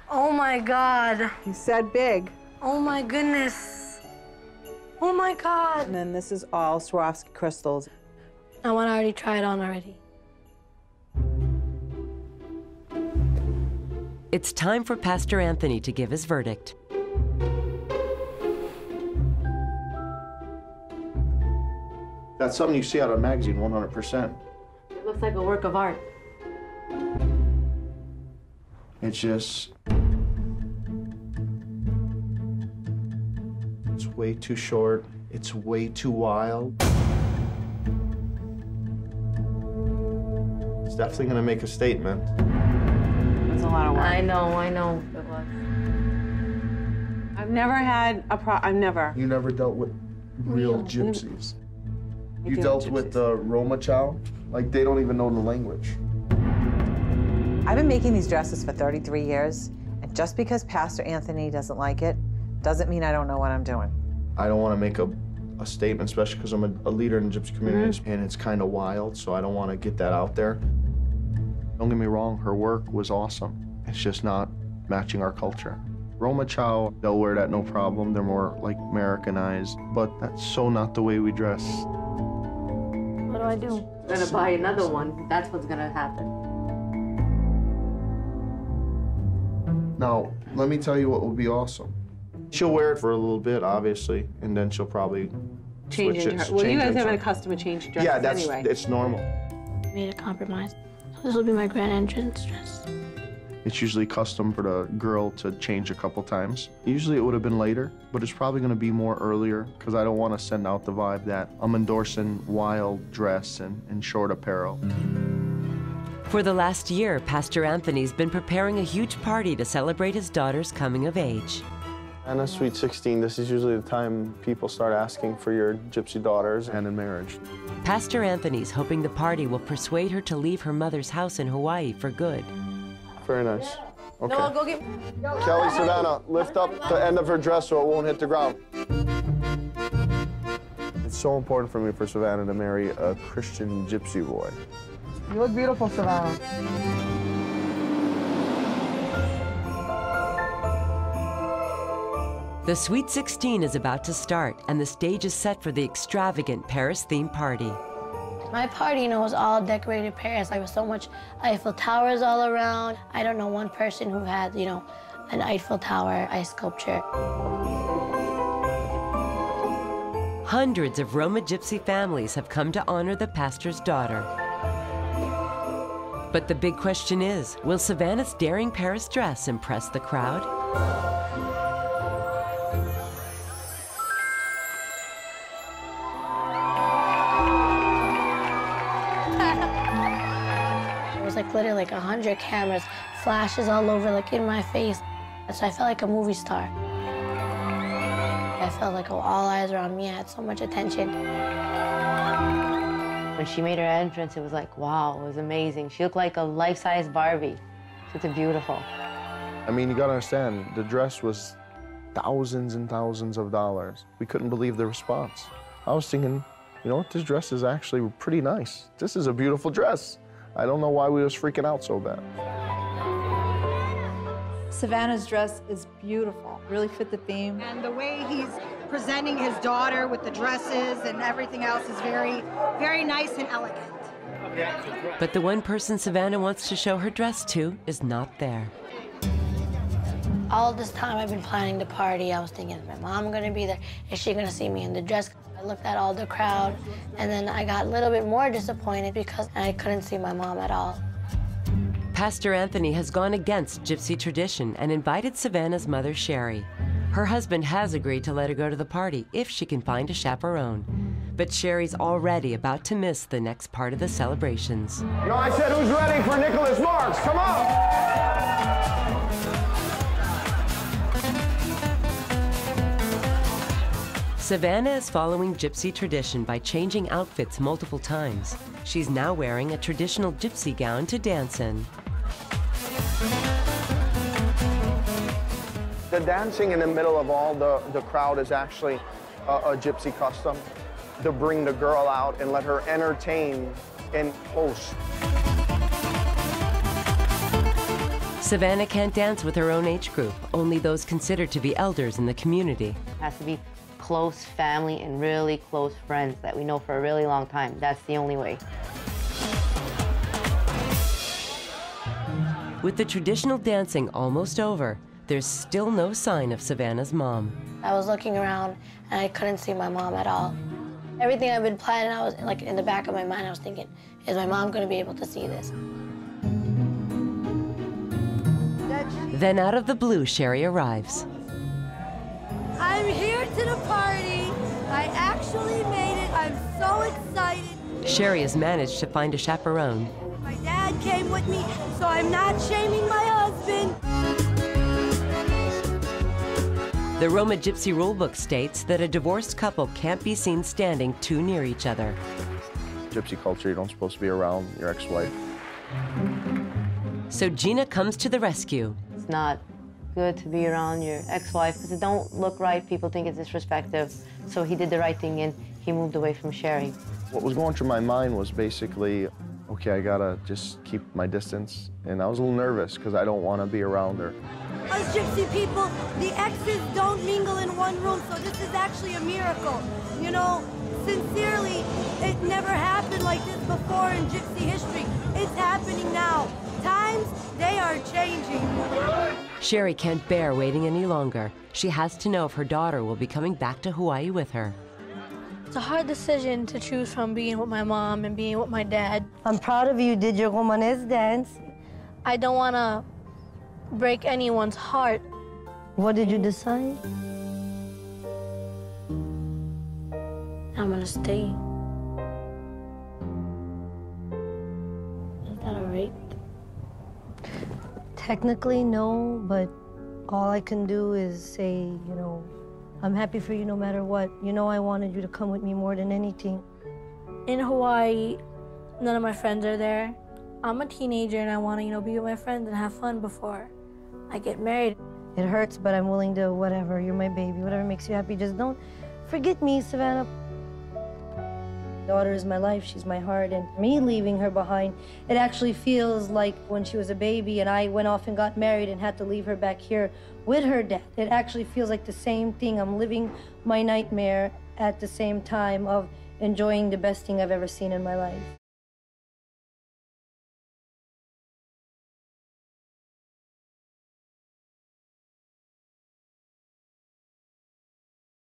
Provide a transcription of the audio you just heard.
Oh my God. You said big. Oh my goodness. Oh my God. And then this is all Swarovski crystals. I want to already try it on already. It's time for Pastor Anthony to give his verdict. That's something you see out of a magazine, 100%. It looks like a work of art. It's just... it's way too short. It's way too wild. It's definitely gonna make a statement. It's a lot of work. I know it was. I've never had a I've never. You never dealt with real gypsies. You do dealt gypsies. with the Roma Chow? Like, they don't even know the language. I've been making these dresses for 33 years, and just because Pastor Anthony doesn't like it, doesn't mean I don't know what I'm doing. I don't want to make a statement, especially because I'm a leader in the gypsy communities, and it's kind of wild, so I don't want to get that out there. Don't get me wrong, her work was awesome. It's just not matching our culture. Roma Chow, they'll wear that no problem. They're more like Americanized, but that's so not the way we dress. What do I do? I'm gonna buy another one. That's what's gonna happen. Now, let me tell you what would be awesome. She'll wear it for a little bit, obviously, and then she'll probably Change switch into it. her. Well, you change guys into have her. a custom change dresses Yeah, that's anyway. it's normal. Made a compromise. So this will be my grand entrance dress. It's usually custom for the girl to change a couple times. Usually it would have been later, but it's probably going to be more earlier because I don't want to send out the vibe that I'm endorsing wild dress and short apparel. For the last year, Pastor Anthony's been preparing a huge party to celebrate his daughter's coming of age. And a Sweet 16, this is usually the time people start asking for your gypsy daughters and in marriage. Pastor Anthony's hoping the party will persuade her to leave her mother's house in Hawaii for good. Very nice. Okay. No, go get... Kelly, Savannah, lift up the end of her dress so it won't hit the ground. It's so important for me for Savannah to marry a Christian gypsy boy. You look beautiful, Savannah. The Sweet 16 is about to start, and the stage is set for the extravagant Paris-themed party. My party, was all decorated Paris. There was so much Eiffel Towers all around. I don't know one person who had, an Eiffel Tower ice sculpture. Hundreds of Roma gypsy families have come to honor the pastor's daughter. But the big question is, will Savannah's daring Paris dress impress the crowd? Literally like 100 cameras, flashes all over, in my face. So I felt like a movie star. I felt like all eyes were on me. I had so much attention. When she made her entrance, it was like, wow, it was amazing. She looked like a life-size Barbie. She looked beautiful. I mean, you gotta understand, the dress was thousands and thousands of dollars. We couldn't believe the response. I was thinking, you know what, this dress is actually pretty nice. This is a beautiful dress. I don't know why we was freaking out so bad. Savannah's dress is beautiful, really fit the theme. And the way he's presenting his daughter with the dresses and everything else is very, very nice and elegant. But the one person Savannah wants to show her dress to is not there. All this time I've been planning the party, I was thinking, is my mom gonna be there? Is she gonna see me in the dress? I looked at all the crowd, and then I got a little bit more disappointed because I couldn't see my mom at all. Pastor Anthony has gone against gypsy tradition and invited Savannah's mother, Sherry. Her husband has agreed to let her go to the party if she can find a chaperone. But Sherry's already about to miss the next part of the celebrations. No, I said who's ready for Nicholas Marks? Come on! Savannah is following gypsy tradition by changing outfits multiple times. She's now wearing a traditional gypsy gown to dance in. The dancing in the middle of all the crowd is actually a gypsy custom to bring the girl out and let her entertain and host. Savannah can't dance with her own age group, only those considered to be elders in the community. It has to be close family and really close friends that we know for a really long time. That's the only way. With the traditional dancing almost over, there's still no sign of Savannah's mom. I was looking around and I couldn't see my mom at all. Everything I've been planning, I was like in the back of my mind, I was thinking, is my mom gonna be able to see this? Then out of the blue, Sherry arrives. I'm here to the party. I actually made it. I'm so excited. Sherry has managed to find a chaperone. My dad came with me, so I'm not shaming my husband. The Roma Gypsy rulebook states that a divorced couple can't be seen standing too near each other. Gypsy culture, you don't supposed to be around your ex-wife. So Gina comes to the rescue. It's not good to be around your ex-wife because it don't look right. People think it's disrespectful. So he did the right thing and he moved away from Sherry. What was going through my mind was basically, okay, I gotta just keep my distance. And I was a little nervous because I don't want to be around her. Us Gypsy people, the exes don't mingle in one room, so this is actually a miracle. You know, sincerely, it never happened like this before in Gypsy history. It's happening now. Times, they are changing. Sherry can't bear waiting any longer. She has to know if her daughter will be coming back to Hawaii with her. It's a hard decision to choose from being with my mom and being with my dad. I'm proud of you. Did your Romanes dance? I don't want to break anyone's heart. What did you decide? I'm gonna stay. Is that all right? Technically, no, but all I can do is say, you know, I'm happy for you no matter what. You know I wanted you to come with me more than anything. In Hawaii, none of my friends are there. I'm a teenager and I want to, be with my friends and have fun before I get married. It hurts, but I'm willing to whatever. You're my baby. Whatever makes you happy. Just don't forget me, Savannah. Daughter is my life. She's my heart. And me leaving her behind, it actually feels like when she was a baby and I went off and got married and had to leave her back here with her dad. It actually feels like the same thing. I'm living my nightmare at the same time of enjoying the best thing I've ever seen in my life.